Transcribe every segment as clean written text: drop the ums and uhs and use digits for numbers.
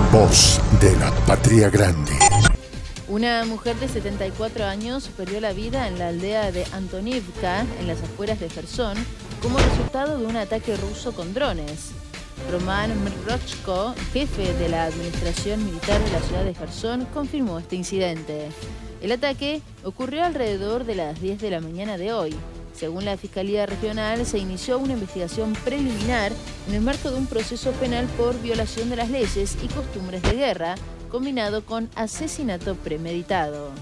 Voz de la Patria Grande. Una mujer de 74 años perdió la vida en la aldea de Antonivka, en las afueras de Jersón, como resultado de un ataque ruso con drones. Roman Mrochko, jefe de la administración militar de la ciudad de Jersón, confirmó este incidente. El ataque ocurrió alrededor de las 10 de la mañana de hoy. Según la Fiscalía Regional, se inició una investigación preliminar en el marco de un proceso penal por violación de las leyes y costumbres de guerra, combinado con asesinato premeditado.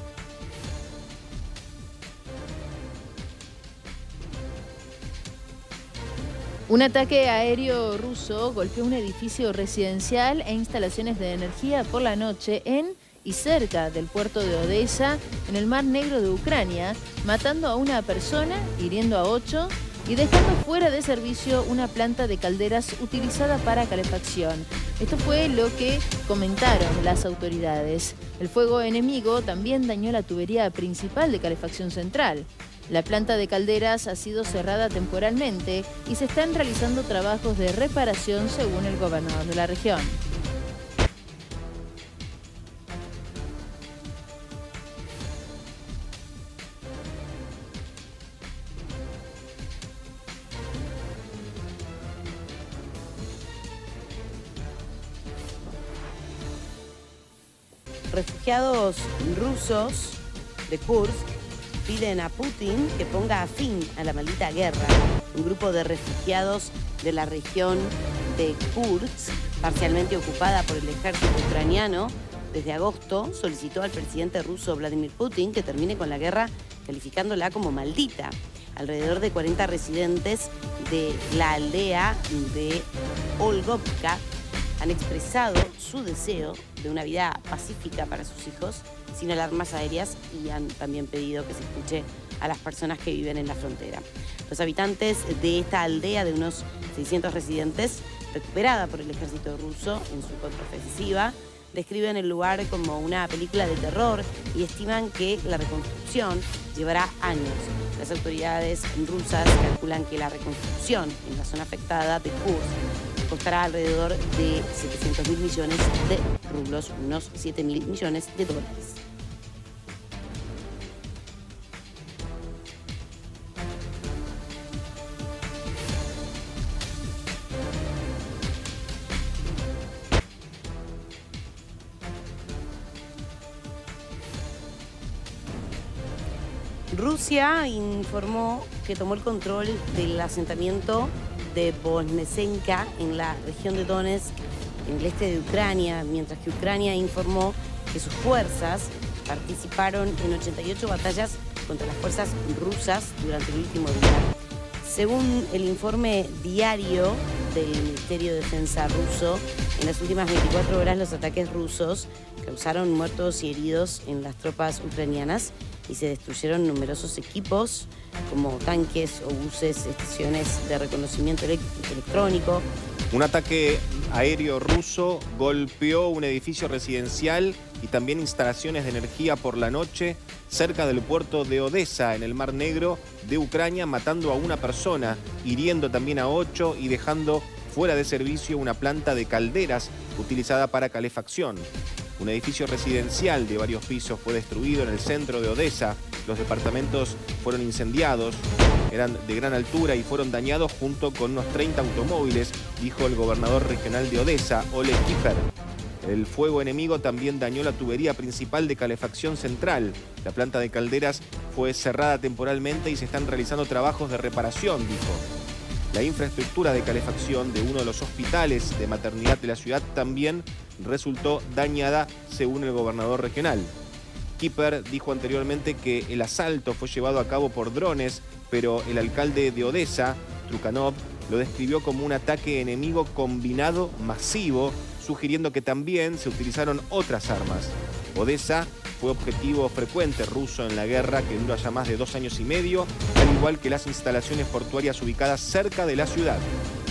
Un ataque aéreo ruso golpeó un edificio residencial e instalaciones de energía por la noche en y cerca del puerto de Odesa, en el Mar Negro de Ucrania, matando a una persona, hiriendo a 8 y dejando fuera de servicio una planta de calderas utilizada para calefacción. Esto fue lo que comentaron las autoridades. El fuego enemigo también dañó la tubería principal de calefacción central. La planta de calderas ha sido cerrada temporalmente y se están realizando trabajos de reparación según el gobernador de la región. Refugiados rusos de Kursk piden a Putin que ponga fin a la maldita guerra. Un grupo de refugiados de la región de Kursk, parcialmente ocupada por el ejército ucraniano, desde agosto solicitó al presidente ruso Vladimir Putin que termine con la guerra, calificándola como maldita. Alrededor de 40 residentes de la aldea de Olgovka han expresado su deseo de una vida pacífica para sus hijos, sin alarmas aéreas, y han también pedido que se escuche a las personas que viven en la frontera. Los habitantes de esta aldea de unos 600 residentes, recuperada por el ejército ruso en su contraofensiva, describen el lugar como una película de terror y estiman que la reconstrucción llevará años. Las autoridades rusas calculan que la reconstrucción en la zona afectada de Kursk costará alrededor de 700.000 millones de rublos, unos 7.000 millones de dólares. Rusia informó que tomó el control del asentamiento de Voznesenka en la región de Donetsk, en el este de Ucrania, mientras que Ucrania informó que sus fuerzas participaron en 88 batallas contra las fuerzas rusas durante el último día. Según el informe diario del Ministerio de Defensa ruso, en las últimas 24 horas los ataques rusos causaron muertos y heridos en las tropas ucranianas y se destruyeron numerosos equipos como tanques, obuses, estaciones de reconocimiento electrónico. Un ataque aéreo ruso golpeó un edificio residencial y también instalaciones de energía por la noche cerca del puerto de Odesa, en el Mar Negro de Ucrania, matando a una persona, hiriendo también a 8 y dejando fuera de servicio una planta de calderas utilizada para calefacción. Un edificio residencial de varios pisos fue destruido en el centro de Odesa. Los departamentos fueron incendiados, eran de gran altura y fueron dañados junto con unos 30 automóviles, dijo el gobernador regional de Odesa, Ole Kiper. El fuego enemigo también dañó la tubería principal de calefacción central. La planta de calderas fue cerrada temporalmente y se están realizando trabajos de reparación, dijo. La infraestructura de calefacción de uno de los hospitales de maternidad de la ciudad también resultó dañada, según el gobernador regional. Kiper dijo anteriormente que el asalto fue llevado a cabo por drones, pero el alcalde de Odesa, Trukhanov, lo describió como un ataque enemigo combinado masivo, sugiriendo que también se utilizaron otras armas. Odesa fue objetivo frecuente ruso en la guerra, que dura ya más de 2 años y medio, al igual que las instalaciones portuarias ubicadas cerca de la ciudad.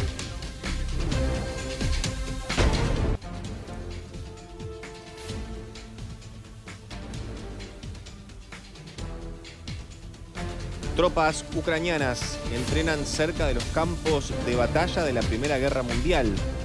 Tropas ucranianas entrenan cerca de los campos de batalla de la Primera Guerra Mundial.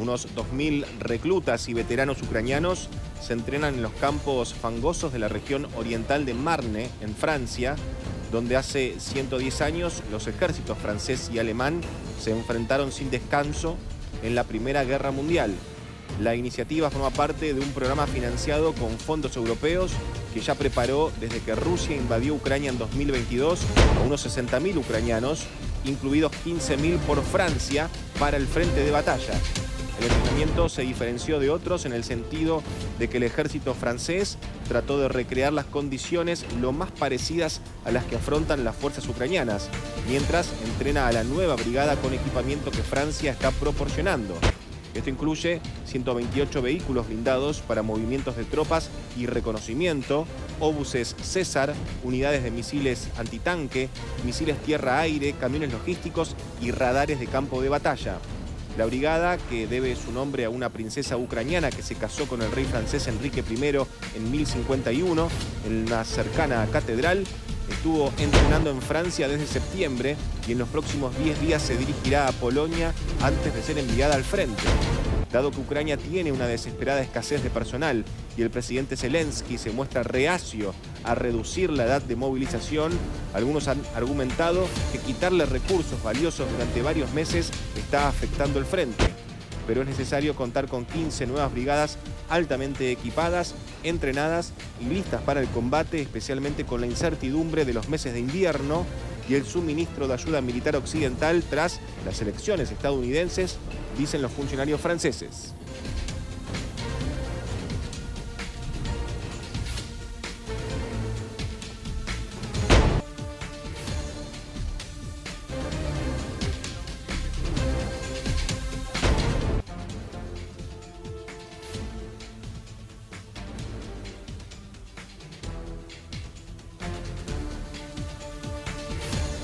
Unos 2.000 reclutas y veteranos ucranianos se entrenan en los campos fangosos de la región oriental de Marne, en Francia, donde hace 110 años los ejércitos francés y alemán se enfrentaron sin descanso en la Primera Guerra Mundial. La iniciativa forma parte de un programa financiado con fondos europeos que ya preparó desde que Rusia invadió Ucrania en 2022 a unos 60.000 ucranianos, incluidos 15.000 por Francia, para el frente de batalla. El entrenamiento se diferenció de otros en el sentido de que el ejército francés trató de recrear las condiciones lo más parecidas a las que afrontan las fuerzas ucranianas, mientras entrena a la nueva brigada con equipamiento que Francia está proporcionando. Esto incluye 128 vehículos blindados para movimientos de tropas y reconocimiento, obuses César, unidades de misiles antitanque, misiles tierra-aire, camiones logísticos y radares de campo de batalla. La brigada, que debe su nombre a una princesa ucraniana que se casó con el rey francés Enrique I en 1051 en una cercana catedral, estuvo entrenando en Francia desde septiembre y en los próximos 10 días se dirigirá a Polonia antes de ser enviada al frente. Dado que Ucrania tiene una desesperada escasez de personal y el presidente Zelensky se muestra reacio a reducir la edad de movilización, algunos han argumentado que quitarle recursos valiosos durante varios meses está afectando el frente. Pero es necesario contar con 15 nuevas brigadas altamente equipadas, entrenadas y listas para el combate, especialmente con la incertidumbre de los meses de invierno y el suministro de ayuda militar occidental tras las elecciones estadounidenses, dicen los funcionarios franceses.